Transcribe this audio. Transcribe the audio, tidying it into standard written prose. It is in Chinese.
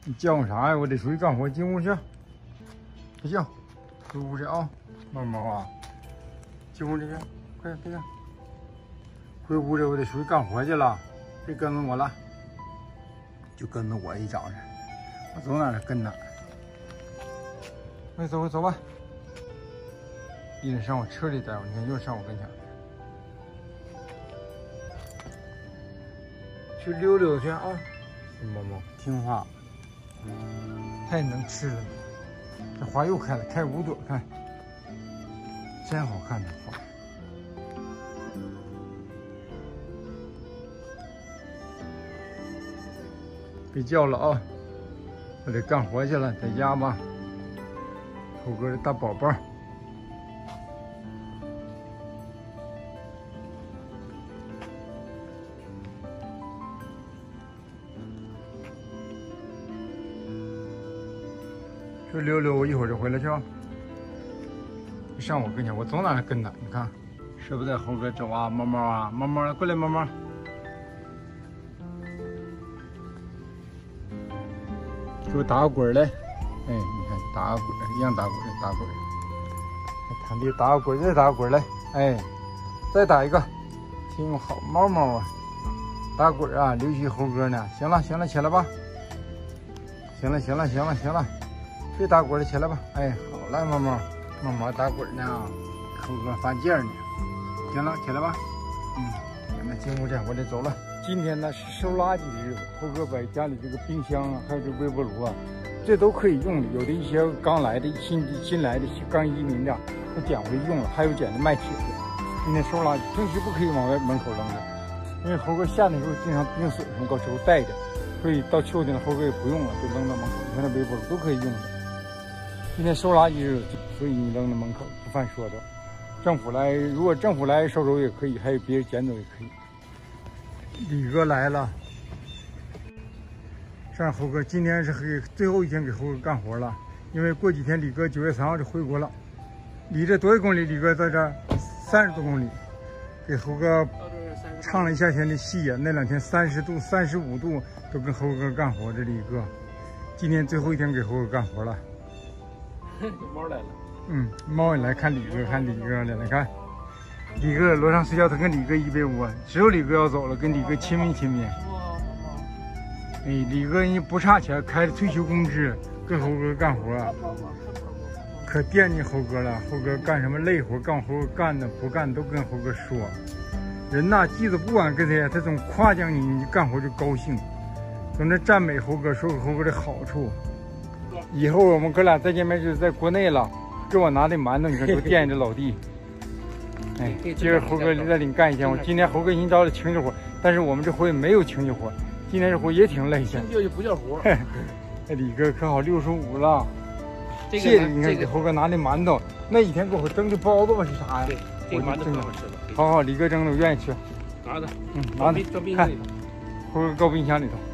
你叫唤啥呀？我得出去干活，进屋去。别叫，回屋去啊！猫猫啊，进屋里去，快点，别叫。回屋去，我得出去干活去了，别跟着我了。就跟着我一早上，我走哪儿跟哪儿。快走，走吧。一人上我车里待会儿，你看又上我跟前。去溜溜去啊！猫猫听话，太能吃了。这花又开了，开5朵，看，真好看的花。别叫了啊！我得干活去了，在家吧。猴哥的大宝宝。去溜溜，我一会儿就回来去啊。你上我跟前，我走哪跟哪，你看，舍不得猴哥走啊，猫猫啊，猫猫过来，猫猫。给我打个滚来，哎，你看打个滚，一样打滚，打滚。躺地打个滚，再打个滚来，哎，再打一个，挺好，猫猫啊，打滚啊，留须猴哥呢。行了，行了，起来吧。行了，行了，行了，行了。别打滚了，起来吧！哎，好了，猫猫，猫猫打滚呢，猴哥犯贱呢。行了，起来吧。行了，进屋去，我得走了。今天呢是收垃圾日，猴哥把家里这个冰箱啊，还有这微波炉啊，这都可以用的。有的一些刚来的新来的刚移民的，他捡回去用了，还有捡的卖铁的。今天收垃圾，平时不可以往外门口扔的，因为猴哥夏天时候经常冰水什么高时候带着，所以到秋天了猴哥也不用了，就扔到门口。你看这微波炉都可以用的。今天收垃圾日，所以你扔到门口不犯说的。政府来，如果政府来收走也可以，还有别人捡走也可以。李哥来了，上猴哥今天是最后一天给猴哥干活了，因为过几天李哥9月3号就回国了。离这多少公里？李哥在这30多公里，给猴哥唱了一夏天的戏呀。那2天30度、35度都跟猴哥干活。这李哥今天最后一天给猴哥干活了。 猫来了， 猫也来看李哥，看李哥来看。李哥楼上睡觉，他跟李哥一被窝，只有李哥要走了，跟李哥亲密亲密。哎，李哥人家不差钱，开着退休工资，跟猴哥干活，可惦记猴哥了。猴哥干什么累活，干活干的不干都跟猴哥说。人呐，记得不管跟谁，他总夸奖你，你干活就高兴，总那赞美猴哥，说猴哥的好处。以后我们哥俩再见面就是在国内了，给我拿的馒头，你看多惦记这老弟。哎，今儿猴哥再领干一天，我今天猴哥引导的情绪活，但是我们这活也没有情绪活，今天这活也挺累的。 这就不叫活。 李哥可好65了，谢谢你看给猴哥拿的馒头，那一天给我蒸的包子吧是啥呀？ 对，这个馒头可好吃了。 好好，李哥蒸的我愿意吃。 拿着， 拿着， 装冰箱里头。 猴哥搁冰箱里头。